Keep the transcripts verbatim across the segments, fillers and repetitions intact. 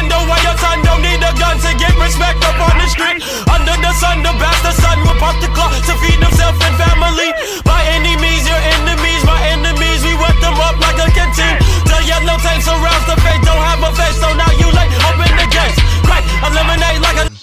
wonder why your son don't need a gun to get respect up on the street. Under the sun, the bastard son will pop the clock to feed himself and family. By any means, your enemies, my enemies, we wet them up like a canteen. The yellow tape surrounds the face, don't have a face, so now you late, open the gates. Crack, eliminate like a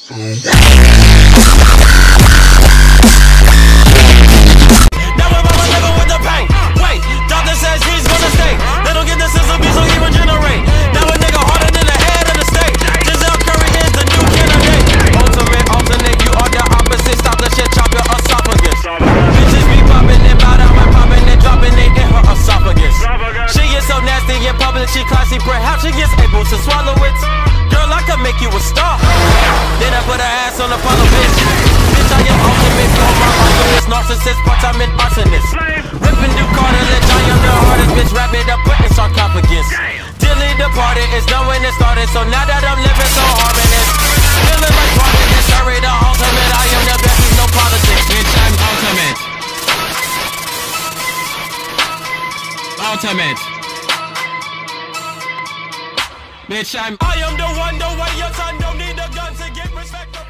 now we're about living with the pain. Wait, doctor says he's gonna stay. They don't get the sense of me, so he regenerate. Now a nigga harder than the head of the state. Giselle Curry is the new candidate. Ultimate, alternate, you are the opposite. Stop the shit, chop your esophagus. Bitches be popping and bow down and popping and dropping it in her esophagus. She is so nasty in public, she classy, perhaps she is able to swallow it. Girl, I can make you a star. Then I put her ass on the Apollo, bitch. Bitch, I am ultimate, for my arsonist, narcissist, part-time arsonist. Ripping through cartilage, I am the hardest, bitch, wrap it up, put in sarcophagus. Dilly departed, it's done when it started, so now that I'm living so harmonious. Feeling like Parkinson, sorry, the ultimate, I am the best, he's no politics. Bitch, I'm ultimate. Ultimate. Bitch, I'm I am the one, the way your son don't need a gun to get respect.